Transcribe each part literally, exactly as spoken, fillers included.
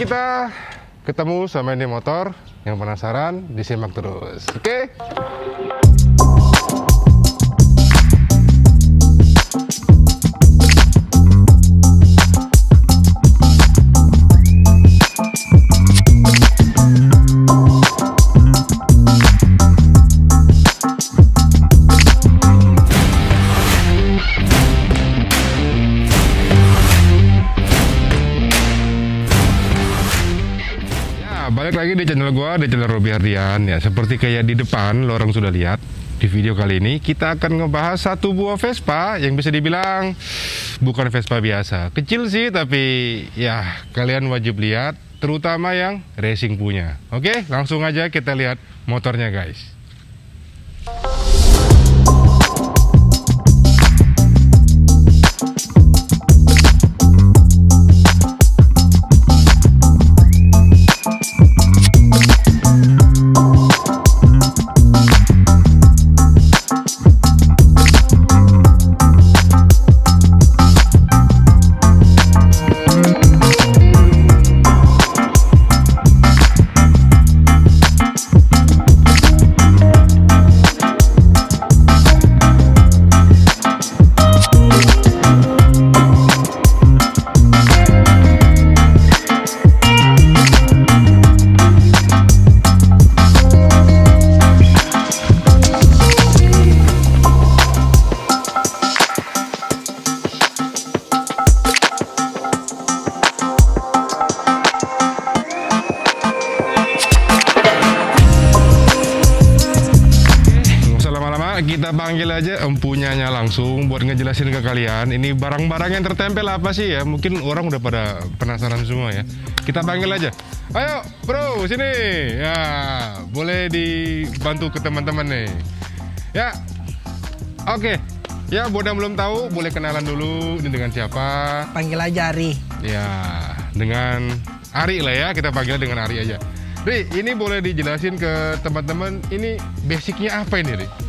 kita ketemu sama ini motor. Yang penasaran, disimak terus. Oke? Okay? Balik lagi di channel gua, di channel Robby Hardian ya. Seperti kayak di depan lo orang sudah lihat di video kali ini, kita akan ngebahas satu buah Vespa yang bisa dibilang bukan Vespa biasa. Kecil sih, tapi ya kalian wajib lihat, terutama yang racing punya. Oke, langsung aja kita lihat motornya guys. Kita panggil aja empunyanya langsung buat ngejelasin ke kalian ini barang-barang yang tertempel apa sih ya. Mungkin orang udah pada penasaran semua ya. Kita panggil aja. Ayo bro, sini ya. Boleh dibantu ke teman-teman nih ya. Oke ya, buat yang belum tahu boleh kenalan dulu. Ini dengan siapa? Panggil aja Ari. Ya, dengan Ari lah ya. Kita panggil dengan Ari aja. Ri, ini boleh dijelasin ke teman-teman, ini basicnya apa ini Ri?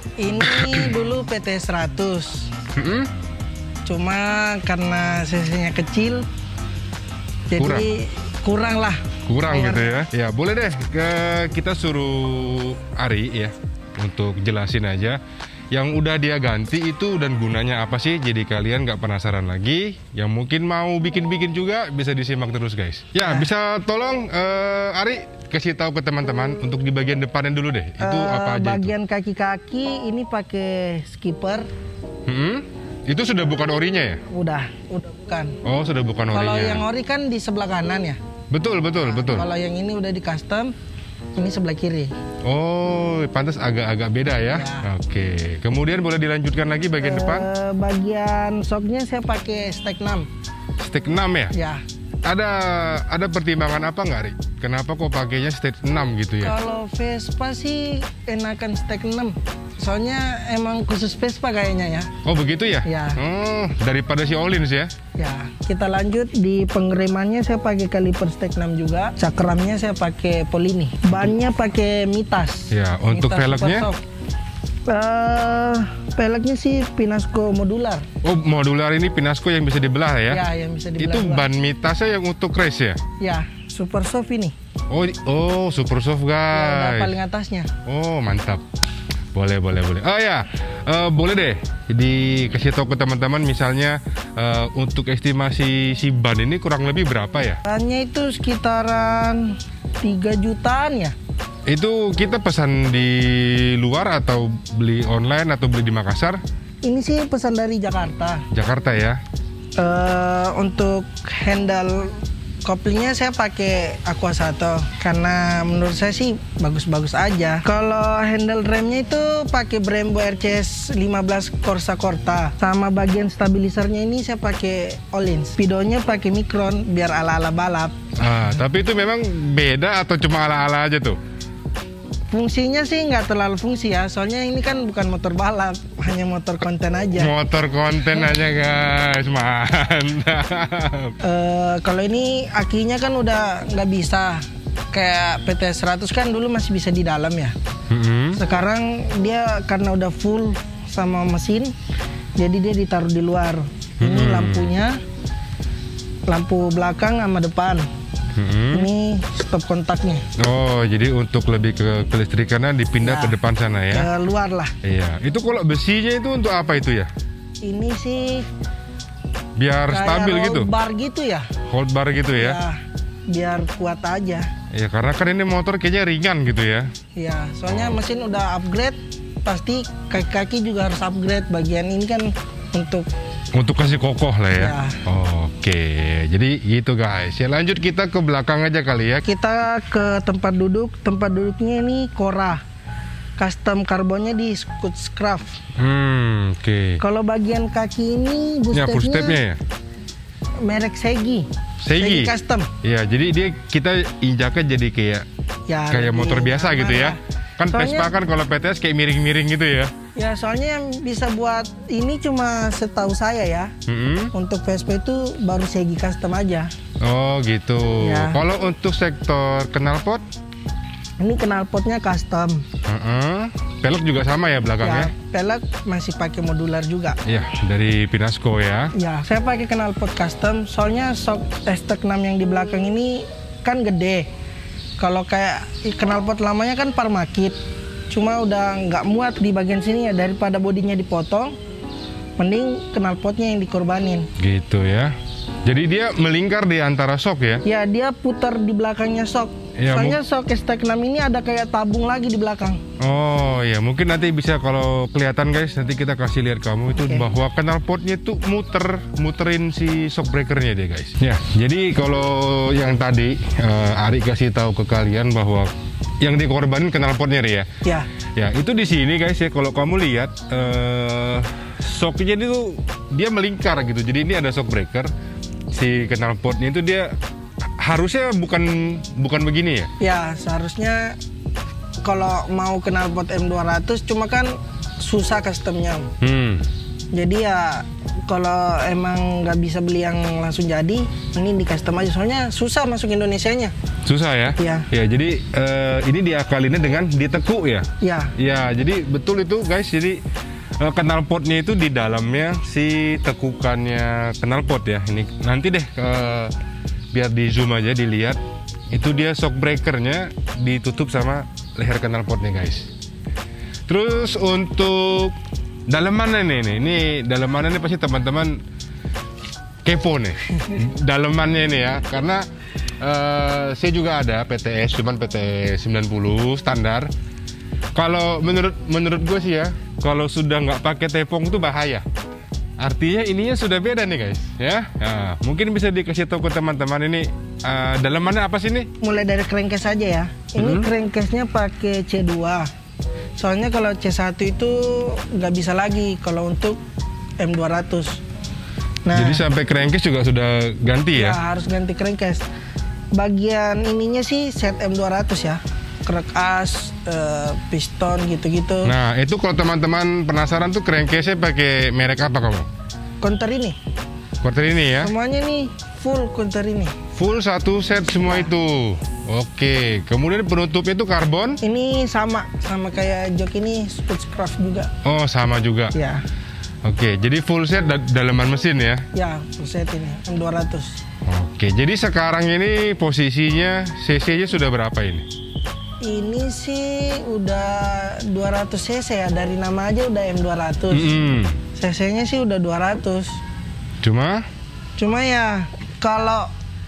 Ini dulu P T seratus, mm-hmm. cuma karena cc-nya kecil, jadi kurang, kurang lah. Kurang gitu ya. Ya boleh deh, ke kita suruh Ari ya untuk jelasin aja yang udah dia ganti itu dan gunanya apa sih. Jadi kalian nggak penasaran lagi. Yang mungkin mau bikin-bikin juga bisa disimak terus guys. Ya, nah. Bisa tolong uh, Ari kasih tahu ke teman-teman untuk di bagian depannya dulu deh. Itu uh, apa aja? Bagian kaki-kaki ini pakai skipper. Hmm? Itu sudah bukan orinya ya? Udah, udah bukan. Oh, sudah bukan orinya. Kalau yang ori kan di sebelah kanan ya. Betul, betul, nah, betul. Kalau yang ini udah di custom, ini sebelah kiri. Oh, pantas agak-agak beda ya? Ya. Oke. Kemudian boleh dilanjutkan lagi bagian uh, depan? Bagian shocknya saya pakai stek enam. Stek enam ya? Ya. Ada ada pertimbangan apa nggak, Ri? Kenapa kok pakainya stek enam gitu ya? Kalau Vespa sih enakan stek enam. Soalnya emang khusus Vespa kayaknya ya. Oh begitu ya? Ya. Oh, daripada si Olins ya? Ya, kita lanjut di pengeremannya saya pakai kaliper stek enam juga. Cakramnya saya pakai Polini. Bannya pakai Mitas. Ya, untuk Mitas velgnya? Uh, peleknya sih Pinasco modular. Oh, modular ini Pinasco yang bisa dibelah ya? Ya, yang bisa dibelah. Itu ban Mitasnya yang untuk race ya? Ya, super soft ini. Oh, oh super soft guys. Ya, paling atasnya. Oh, mantap. Boleh, boleh, boleh. Oh ya, uh, boleh deh dikasih tahu ke teman-teman misalnya uh, untuk estimasi si ban ini kurang lebih berapa ya? Bannya itu sekitaran tiga jutaan ya. Itu kita pesan di luar atau beli online atau beli di Makassar? Ini sih pesan dari Jakarta. Jakarta ya? Uh, untuk handle koplingnya saya pakai Aqua Sato karena menurut saya sih bagus-bagus aja. Kalau handle remnya itu pakai Brembo R C S lima belas Corsa Corta. Sama bagian stabilisernya ini saya pakai Olins. Speedonya pakai Micron biar ala-ala balap. Ah, tapi itu memang beda atau cuma ala-ala aja tuh? Fungsinya sih nggak terlalu fungsi ya, soalnya ini kan bukan motor balap, hanya motor konten aja. Motor konten aja guys, mantap. Uh, kalau ini akinya kan udah nggak bisa, kayak P T seratus kan dulu masih bisa di dalam ya. Mm-hmm. Sekarang dia karena udah full sama mesin, jadi dia ditaruh di luar. Mm-hmm. Ini lampunya, lampu belakang sama depan. Mm-hmm. Ini stop kontaknya. Oh, jadi untuk lebih ke kelistrikannya dipindah Ya, ke depan sana ya? Ke luar lah. Iya. Itu kalau besinya itu untuk apa itu ya? Ini sih Biar kayak stabil roll gitu? bar gitu ya. Hold bar gitu ya? Ya, biar kuat aja. Ya, karena kan ini motor kayaknya ringan gitu ya? Ya, soalnya mesin udah upgrade, pasti kaki-kaki juga harus upgrade. Bagian ini kan untuk Untuk kasih kokoh lah ya? Ya. Oke, jadi gitu guys. Ya lanjut kita ke belakang aja kali ya. kita ke tempat duduk. Tempat duduknya ini Cora. Custom karbonnya di Scootcraft. Hmm, oke. Kalau bagian kaki ini Ya, boostepnya footstepnya ya? merek Segi. Segi? Custom. Iya, jadi dia kita injaknya jadi kayak Ya, kayak lebih motor biasa aman gitu ya. lah. Kan Soalnya- Vespa kan kalau P T S kayak miring-miring gitu ya. Ya, soalnya yang bisa buat ini cuma setahu saya ya. Mm-mm. Untuk Vespa itu baru Segi Custom aja. Oh gitu. Ya. Kalau untuk sektor knalpot, Ini knalpotnya custom. uh-uh. pelek juga sama ya belakangnya? Ya, pelek masih pakai modular juga. Iya, dari Pinasco ya. Ya, saya pakai knalpot custom. Soalnya shock S T enam yang di belakang ini kan gede. Kalau kayak knalpot lamanya kan Parmakit. Cuma udah nggak muat di bagian sini ya, daripada bodinya dipotong, mending knalpotnya yang dikorbanin. Gitu ya. Jadi dia melingkar di antara shock ya? Ya, dia putar di belakangnya shock. Ya, Soalnya shock S T enam ini ada kayak tabung lagi di belakang. Oh ya, mungkin nanti bisa kalau kelihatan guys, nanti kita kasih lihat kamu itu Oke. bahwa knalpotnya itu muter, muterin si shock breakernya dia guys. Ya, jadi kalau yang tadi eh, Ari kasih tahu ke kalian bahwa yang dikorbanin knalpotnya ya. Ya, Ya, itu di sini guys ya, kalau kamu lihat eh shocknya itu dia melingkar gitu. Jadi ini ada shock breaker, si knalpotnya itu dia harusnya bukan bukan begini ya. ya seharusnya kalau mau knalpot M dua ratus, cuma kan susah customnya. Hmm. Jadi ya kalau emang nggak bisa beli yang langsung jadi, ini di custom aja. Soalnya susah masuk Indonesianya. Susah ya? Iya. Ya, jadi eh, ini diakalinnya dengan ditekuk ya. Ya, Ya, jadi betul itu guys. Jadi eh, knalpotnya itu di dalamnya si tekukannya knalpot ya. Ini nanti deh eh, biar di zoom aja dilihat. Itu dia shock breakernya ditutup sama leher knalpotnya guys. Terus untuk dalemannya nih, nih, ini dalemannya nih pasti teman-teman kepo nih. Dalemannya ini ya, karena eh, saya juga ada P T S, cuman P T sembilan puluh standar. Kalau menurut menurut gue sih ya, kalau sudah nggak pakai tepung itu bahaya. Artinya ininya sudah beda nih guys, ya. Nah, mungkin bisa dikasih tahu ke teman-teman ini eh, dalemannya apa sih nih? mulai dari crankcase aja ya. Ini Hmm. crankcase-nya pakai C dua. Soalnya kalau C satu itu nggak bisa lagi kalau untuk M dua ratus. Nah, Jadi sampai crankcase juga sudah ganti ya ya? harus ganti crankcase. Bagian ininya sih set M dua ratus ya. Krek as, eh, piston gitu-gitu. Nah, itu kalau teman-teman penasaran tuh crankcase-nya pakai merek apa kamu? Counter ini. Quarter ini ya? Semuanya nih full counter ini. Full satu set semua itu. Oke, kemudian penutupnya itu karbon. Ini sama sama kayak jok ini Scootcraft juga. Oh, sama juga. Ya, Oke, jadi full set da- daleman mesin ya. ya full set ini M dua ratus. Oke, jadi sekarang ini posisinya cc-nya sudah berapa ini? Ini sih udah dua ratus cc ya, dari nama aja udah M dua ratus. Mm-mm. cc-nya sih udah dua ratus. Cuma Cuma ya kalau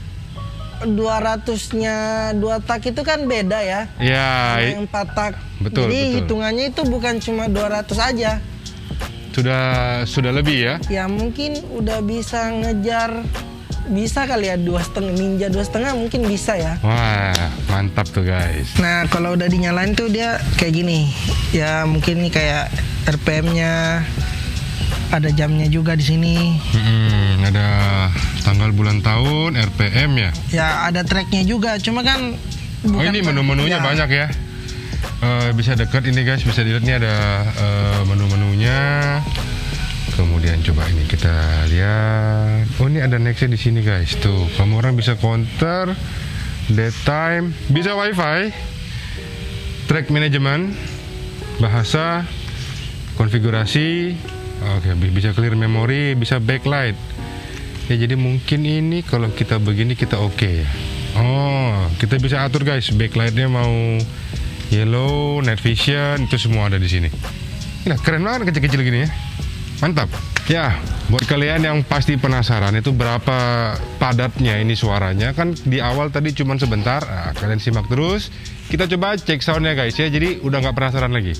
dua ratus-nya dua tak itu kan beda ya. ya Sama i- yang empat tak. betul, Jadi betul. hitungannya itu bukan cuma dua ratus aja. sudah sudah lebih ya. Ya mungkin udah bisa ngejar, bisa kali ya dua setengah, Ninja dua setengah mungkin bisa ya. Wah, mantap tuh guys. Nah kalau udah dinyalain tuh dia kayak gini. Ya mungkin nih kayak R P M-nya, ada jamnya juga di sini. Mm-mm, ada tanggal bulan tahun, R P M ya. Ya ada tracknya juga. Cuma kan Oh bukan- ini menu-menunya ya, banyak ya. Eh, bisa dekat ini guys, bisa dilihat nih ada eh, menu-menunya. Kemudian coba ini kita lihat. Oh ini ada nextnya di sini guys. Tuh, kamu orang bisa counter, date time, bisa wifi, track management, bahasa, konfigurasi. Oke, bi- bisa clear memory, bisa backlight. Ya jadi mungkin ini kalau kita begini kita oke ya. Oh, kita bisa atur guys, backlightnya mau yellow, night vision, itu semua ada di sini. Nah, keren banget kecil-kecil gini ya. Mantap. Ya, buat kalian yang pasti penasaran itu berapa padatnya ini suaranya, kan di awal tadi cuman sebentar. Nah, kalian simak terus. Kita coba cek soundnya guys ya, jadi udah nggak penasaran lagi.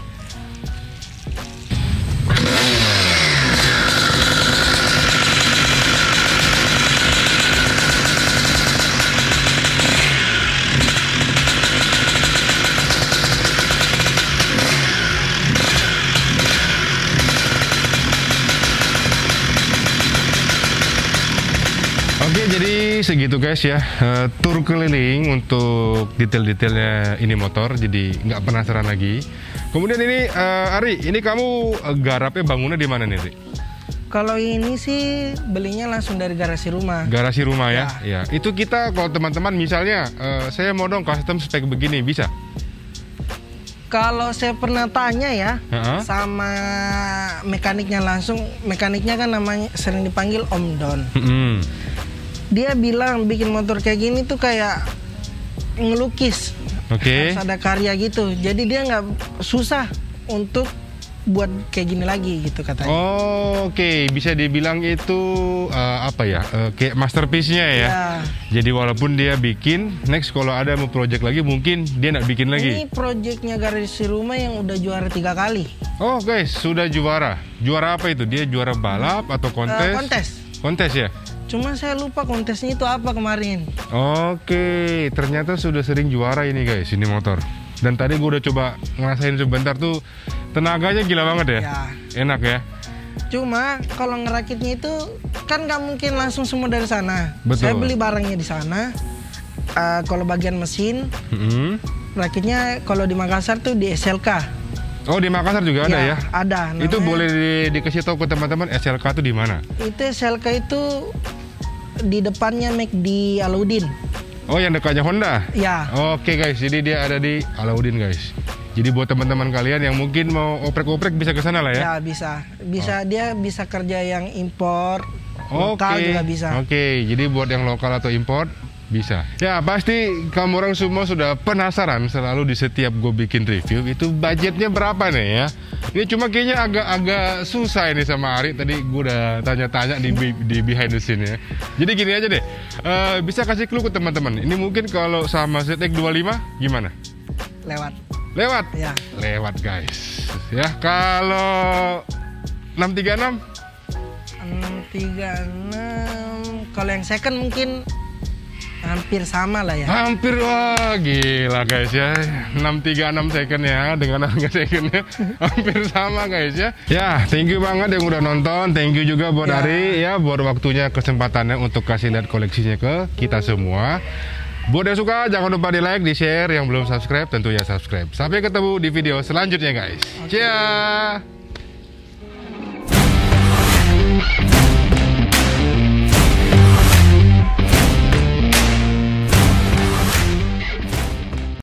Oke, jadi segitu guys ya, uh, tur keliling untuk detail-detailnya ini motor, jadi nggak penasaran lagi. Kemudian ini uh, Ari, ini kamu uh, garapnya bangunnya di mana nih, Ari? Kalau ini sih belinya langsung dari garasi rumah. Garasi rumah ya, ya. ya. Itu kita kalau teman-teman misalnya uh, saya mau dong custom spek begini, bisa? Kalau saya pernah tanya ya uh-huh. sama mekaniknya langsung, mekaniknya kan namanya sering dipanggil Om Don. Mm-hmm. Dia bilang bikin motor kayak gini tuh kayak ngelukis, okay. harus ada karya gitu. Jadi dia nggak susah untuk buat kayak gini lagi gitu katanya. Oh, oke, okay. Bisa dibilang itu uh, apa ya, uh, kayak masterpiece-nya ya. Ya. Jadi walaupun dia bikin, next kalau ada mau project lagi mungkin dia nak bikin lagi. Ini projectnya garasi rumah yang udah juara tiga kali. Oh guys, sudah juara. Juara apa itu? Dia juara balap atau kontes? Uh, kontes. Kontes ya. Cuma saya lupa kontesnya itu apa kemarin. Oke, ternyata sudah sering juara ini guys, ini motor. Dan tadi gue udah coba ngerasain sebentar tuh, tenaganya gila banget ya. Ya. Enak ya. Cuma kalau ngerakitnya itu kan nggak mungkin langsung semua dari sana. Betul. Saya beli barangnya di sana. Uh, kalau bagian mesin, mm-hmm. rakitnya kalau di Makassar tuh di S L K. Oh, di Makassar juga ada ya? Ada. Namanya, itu boleh di, dikasih tahu ke teman-teman S L K itu di mana? Itu S L K itu di depannya McD Alauddin. Oh, yang dekatnya Honda? Ya. Oke guys, jadi dia ada di Alauddin guys. Jadi buat teman-teman kalian yang mungkin mau oprek-oprek bisa ke sana lah ya? Ya, bisa. Bisa oh. Dia bisa kerja yang impor, Oke. lokal juga bisa. Oke, jadi buat yang lokal atau import bisa. Ya, pasti kamu orang semua sudah penasaran selalu di setiap gue bikin review itu budgetnya berapa nih ya. Ini cuma kayaknya agak-agak susah ini sama Ari. Tadi gue udah tanya-tanya di, di behind the scene ya. Jadi gini aja deh, uh, bisa kasih clue ke teman-teman. Ini mungkin kalau sama Z X dua puluh lima gimana? Lewat. Lewat? Ya. Lewat guys. Ya, kalau enam tiga enam? enam tiga enam. Kalau yang second mungkin hampir sama lah ya. Hampir, wah gila guys ya. enam tiga enam second ya, dengan harga secondnya hampir sama guys ya. Ya, thank you banget yang udah nonton. Thank you juga buat ya. Ari ya, buat waktunya, kesempatannya untuk kasih lihat koleksinya ke kita semua. Buat yang suka jangan lupa di like, di share. Yang belum subscribe tentunya subscribe. Sampai ketemu di video selanjutnya guys. Okay. Ciao.